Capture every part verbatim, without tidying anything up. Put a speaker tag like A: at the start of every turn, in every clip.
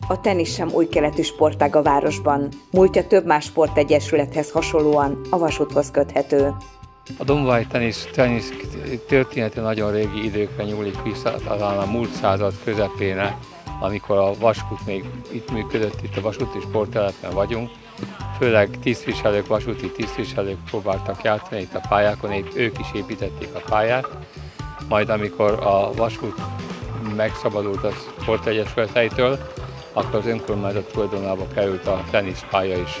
A: A tenisz sem új keletű sportág a városban. Múltja több más sportegyesülethez hasonlóan a vasúthoz köthető.
B: A Dombóvári tenisz, tenisz története nagyon régi időkre nyúlik vissza, talán a múlt század közepére, amikor a vasút még itt működött, itt a vasúti sporttelepen vagyunk. Főleg tisztviselők, vasúti tisztviselők próbáltak játszani itt a pályákon, ők is építették a pályát. Majd amikor a vasút megszabadult a sportegyesületeitől, akkor az önkormányzat tulajdonába került a teniszpálya is.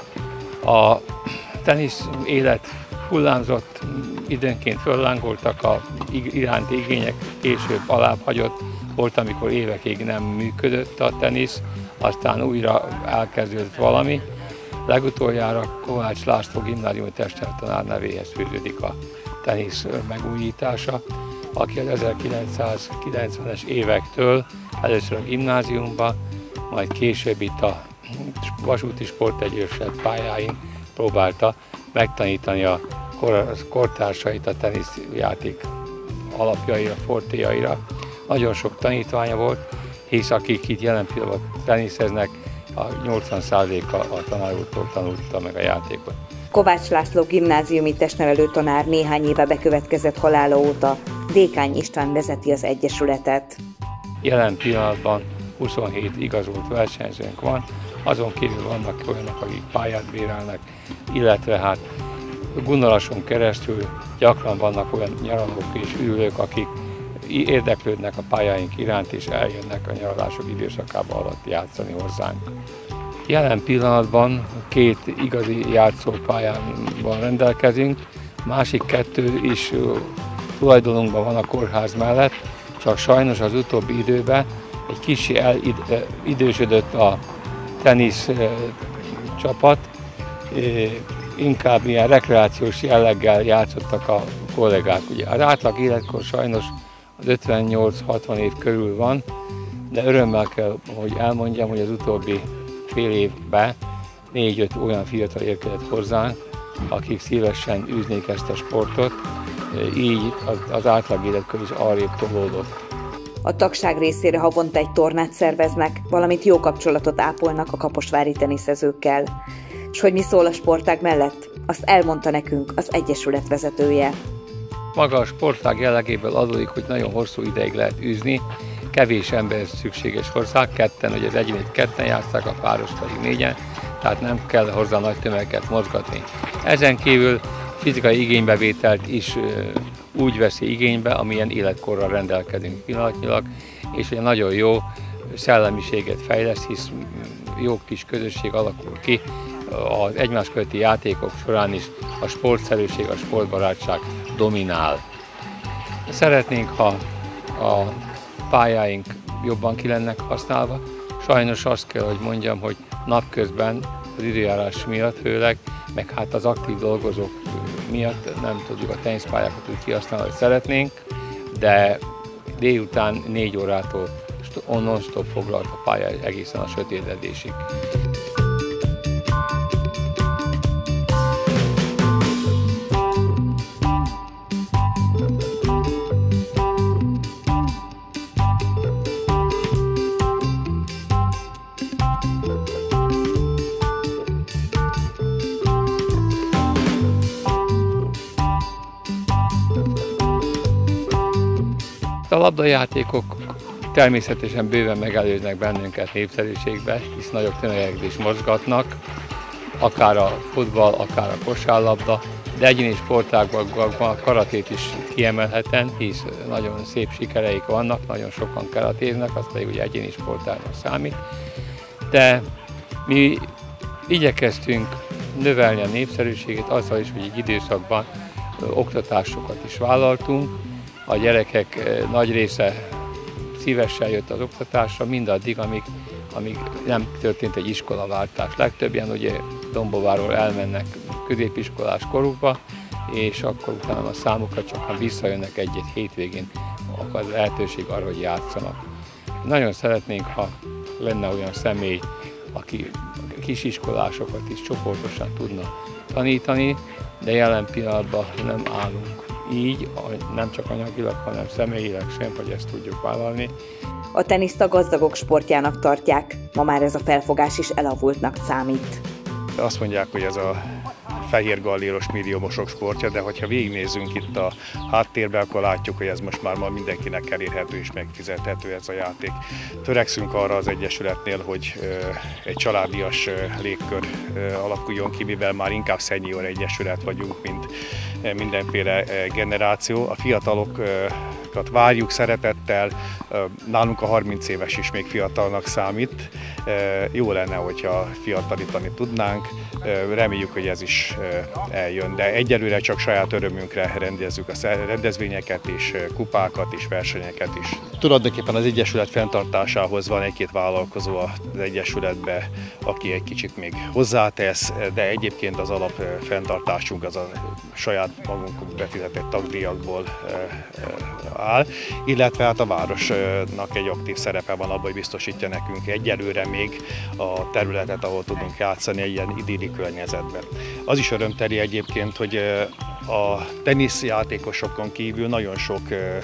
B: A tenisz élet hullámzott, időnként föllángoltak a iránti igények, később alább hagyott. Volt, amikor évekig nem működött a tenisz, aztán újra elkezdődött valami. Legutoljára Kovács László gimnáziumi testeltanár nevéhez fűződik a tenisz megújítása, aki az ezerkilencszázkilencvenes évektől először a gimnáziumban, majd később itt a vasúti sportegyesület pályáin próbálta megtanítani a kortársait a teniszjáték alapjaira, fortéjaira. Nagyon sok tanítványa volt, hisz akik itt jelen pillanatban teniszeznek, a nyolcvan százaléka a tanár úrtól tanulta meg a játékot.
A: Kovács László gimnáziumi testnevelő tanár néhány éve bekövetkezett halála óta Dékány István vezeti az egyesületet.
B: Jelen pillanatban huszonhét igazolt versenyzőnk van, azon kívül vannak olyanok, akik pályát bérelnek, illetve hát Gunnorason keresztül gyakran vannak olyan nyaralók és ülők, akik érdeklődnek a pályáink iránt, és eljönnek a nyaralások időszakában alatt játszani hozzánk. Jelen pillanatban két igazi játszópályánban rendelkezünk, másik kettő is tulajdonunkban van a kórház mellett, csak sajnos az utóbbi időben egy kicsi elidősödött a tenisz csapat, inkább ilyen rekreációs jelleggel játszottak a kollégák. Ugye az átlag életkor sajnos az ötvennyolc-hatvan év körül van, de örömmel kell, hogy elmondjam, hogy az utóbbi fél évben négy-öt olyan fiatal érkezett hozzánk, akik szívesen űznék ezt a sportot, így az, az átlag életkor is arrébb tolódott.
A: A tagság részére havonta egy tornát szerveznek, valamint jó kapcsolatot ápolnak a kaposvári teniszezőkkel. És hogy mi szól a sportág mellett, azt elmondta nekünk az egyesület vezetője.
B: Maga a sportág jellegéből adódik, hogy nagyon hosszú ideig lehet űzni, kevés ember szükséges hozzá, ketten, hogy az egyénét ketten játsszák, a páros pedig négyen, tehát nem kell hozzá nagy tömegeket mozgatni. Ezen kívül fizikai igénybevételt is úgy veszi igénybe, amilyen életkorral rendelkezünk pillanatnyilag, és ugye nagyon jó szellemiséget fejleszt, hisz jó kis közösség alakul ki, az egymás közötti játékok során is a sportszerűség, a sportbarátság dominál. Szeretnénk, ha a pályáink jobban ki lennek használva. Sajnos azt kell, hogy mondjam, hogy napközben az időjárás miatt főleg, meg hát az aktív dolgozók miatt nem tudjuk a teniszpályákat úgy kihasználni, hogy szeretnénk, de délután négy órától non-stop foglalt a pálya egészen a sötétedésig. A labdajátékok természetesen bőven megelőznek bennünket népszerűségbe, hisz nagyobb tömegek is mozgatnak, akár a futball, akár a kosárlabda, de egyéni sportágban a karatét is kiemelhetem, hisz nagyon szép sikereik vannak, nagyon sokan karatéznek, az pedig ugye egyéni sportágnak számít. De mi igyekeztünk növelni a népszerűségét azzal is, hogy egy időszakban oktatásokat is vállaltunk. A gyerekek nagy része szívesen jött az oktatásra, mindaddig, amíg, amíg nem történt egy iskolaváltás. Legtöbben ugye Dombóváról elmennek középiskolás korukba, és akkor utána a számukra csak visszajönnek egy-egy hétvégén, akkor az lehetőség arra, hogy játszanak. Nagyon szeretnénk, ha lenne olyan személy, aki kisiskolásokat is csoportosan tudna tanítani, de jelen pillanatban nem állunk így nem csak anyagilag, hanem személyileg sem, hogy ezt tudjuk vállalni.
A: A teniszt a gazdagok sportjának tartják, ma már ez a felfogás is elavultnak számít.
C: Azt mondják, hogy ez a fehér galléros milliómosok sportja, de hogyha végignézzünk itt a háttérbe, akkor látjuk, hogy ez most már ma mindenkinek elérhető és megfizethető ez a játék. Törekszünk arra az Egyesületnél, hogy egy családias légkör alakuljon ki, mivel már inkább szenior egyesület vagyunk, mint mindenféle generáció. A fiatalokat várjuk szeretettel, nálunk a harminc éves is még fiatalnak számít. Jó lenne, hogyha fiatalítani tudnánk, reméljük, hogy ez is eljön, de egyelőre csak saját örömünkre rendezzük a rendezvényeket és kupákat és versenyeket is. Tulajdonképpen az Egyesület fenntartásához van egy-két vállalkozó az Egyesületbe, aki egy kicsit még hozzátesz, de egyébként az alap fenntartásunk az a saját magunk befizetett tagdíjakból áll, illetve hát a városnak egy aktív szerepe van abban, hogy biztosítja nekünk egyelőre még a területet, ahol tudunk játszani egy ilyen idilli környezetben. Az is örömteli egyébként, hogy a teniszjátékosokon kívül nagyon sok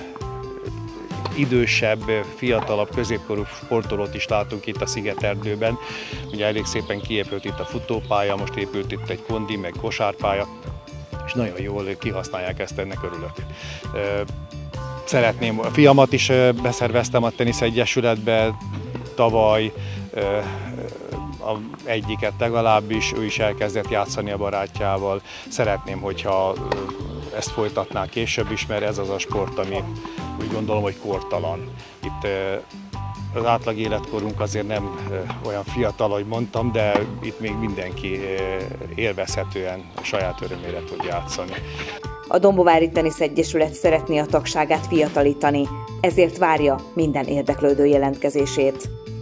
C: idősebb, fiatalabb, középkorú sportolót is látunk itt a Szigeterdőben. Ugye elég szépen kiépült itt a futópálya, most épült itt egy kondi, meg kosárpálya, és nagyon jól kihasználják ezt, ennek örülök. Szeretném, a fiamat is beszerveztem a Tenisz Egyesületbe tavaly, a egyiket legalábbis, ő is elkezdett játszani a barátjával. Szeretném, hogyha ezt folytatná később is, mert ez az a sport, ami úgy gondolom, hogy kortalan. Itt az átlag életkorunk azért nem olyan fiatal, ahogy mondtam, de itt még mindenki élvezhetően a saját örömére tud játszani.
A: A Dombovári Tenisz Egyesület szeretné a tagságát fiatalítani, ezért várja minden érdeklődő jelentkezését.